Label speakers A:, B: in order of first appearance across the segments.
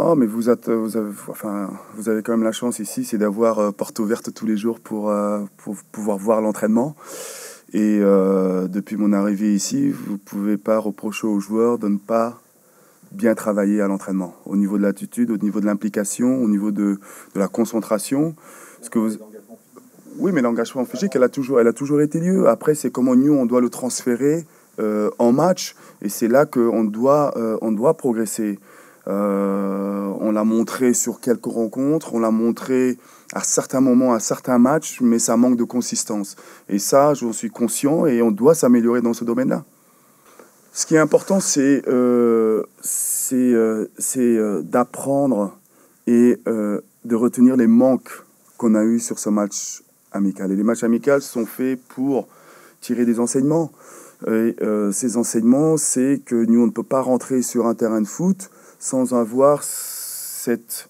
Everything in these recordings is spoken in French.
A: Non, mais vous avez quand même la chance ici, c'est d'avoir porte ouverte tous les jours pour pouvoir voir l'entraînement. Et depuis mon arrivée ici, vous ne pouvez pas reprocher aux joueurs de ne pas bien travailler à l'entraînement, au niveau de l'attitude, au niveau de l'implication, au niveau de la concentration. Ce que vous... Oui, mais l'engagement physique, elle a toujours été lieu. Après, c'est comment nous, on doit le transférer en match. Et c'est là on doit progresser. On l'a montré sur quelques rencontres, on l'a montré à certains moments, à certains matchs, mais ça manque de consistance. Et ça, j'en suis conscient et on doit s'améliorer dans ce domaine-là. Ce qui est important, c'est d'apprendre et de retenir les manques qu'on a eus sur ce match amical. Et les matchs amicaux sont faits pour tirer des enseignements. Et ces enseignements, c'est que nous, on ne peut pas rentrer sur un terrain de foot sans avoir cette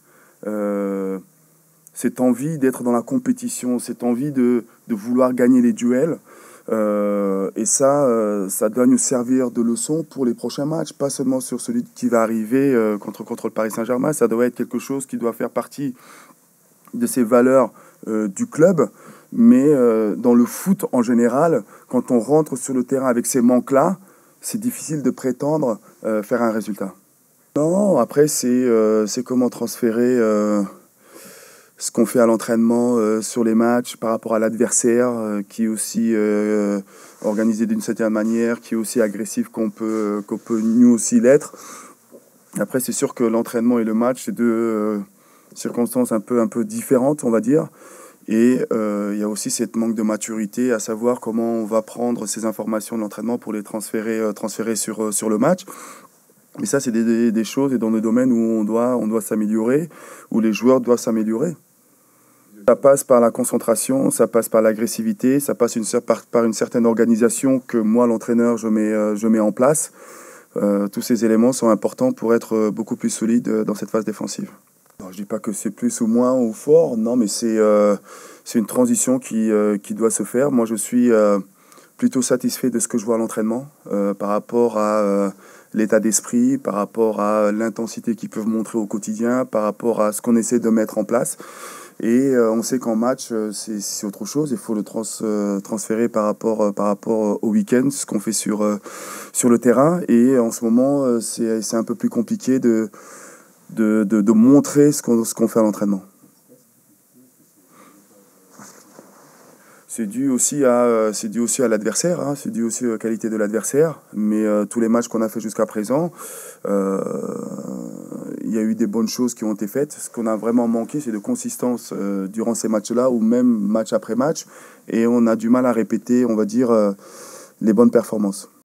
A: envie d'être dans la compétition, cette envie de vouloir gagner les duels. Et ça doit nous servir de leçon pour les prochains matchs, pas seulement sur celui qui va arriver contre le Paris Saint-Germain. Ça doit être quelque chose qui doit faire partie de ces valeurs du club. Mais dans le foot en général, quand on rentre sur le terrain avec ces manques-là, c'est difficile de prétendre faire un résultat. Non, après, c'est comment transférer ce qu'on fait à l'entraînement sur les matchs par rapport à l'adversaire qui est aussi organisé d'une certaine manière, qui est aussi agressif qu'on peut nous aussi l'être. Après, c'est sûr que l'entraînement et le match, c'est deux circonstances un peu différentes, on va dire. Et il y a aussi cette manque de maturité, à savoir comment on va prendre ces informations de l'entraînement pour les transférer sur le match. Mais ça, c'est des choses et dans des domaines où on doit s'améliorer, où les joueurs doivent s'améliorer. Ça passe par la concentration, ça passe par l'agressivité, ça passe par une certaine organisation que moi, l'entraîneur, je mets en place. Tous ces éléments sont importants pour être beaucoup plus solide dans cette phase défensive. Alors, je ne dis pas que c'est plus ou moins ou fort, non, mais c'est une transition qui doit se faire. Moi, je suis plutôt satisfait de ce que je vois à l'entraînement par rapport à l'état d'esprit, par rapport à l'intensité qu'ils peuvent montrer au quotidien, par rapport à ce qu'on essaie de mettre en place. Et on sait qu'en match, c'est autre chose. Il faut le transférer par rapport au week-end, ce qu'on fait sur le terrain. Et en ce moment, c'est un peu plus compliqué de montrer ce qu'on fait à l'entraînement. C'est dû aussi à l'adversaire, hein, c'est dû aussi à la qualité de l'adversaire. Mais tous les matchs qu'on a fait jusqu'à présent, il y a eu des bonnes choses qui ont été faites. Ce qu'on a vraiment manqué, c'est de consistance durant ces matchs-là, ou même match après match. Et on a du mal à répéter, on va dire, les bonnes performances.